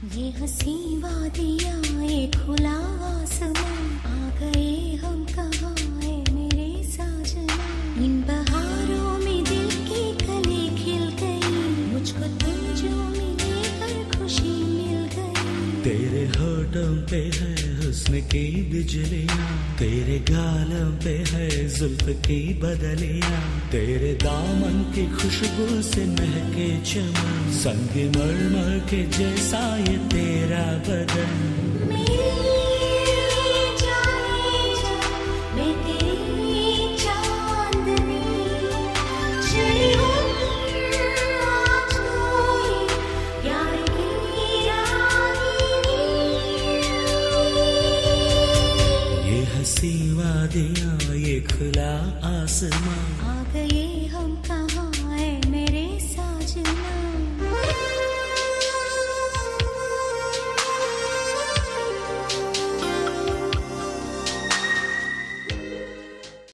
ये हंसी वादियाँ ये खुला आसमां, आ गए हम कहाँ है मेरे साजना। इन बहारों में दिल की कली खिल गई, मुझको तुम जो मिले हर खुशी मिल गई। तेरे होठों पे है हुस्न की बिजलियाँ, तेरे गालों पे है जुल्फ की बदलियाँ, तेरे दामन की खुशबू से महके चमन, संग मरमर के जैसा ये तेरा बदन। मैं तेरी चांदनी, चली हूँ आज तो ये प्यार की रागिनी। ये हंसी वादियाँ ये खुला आसमां, आ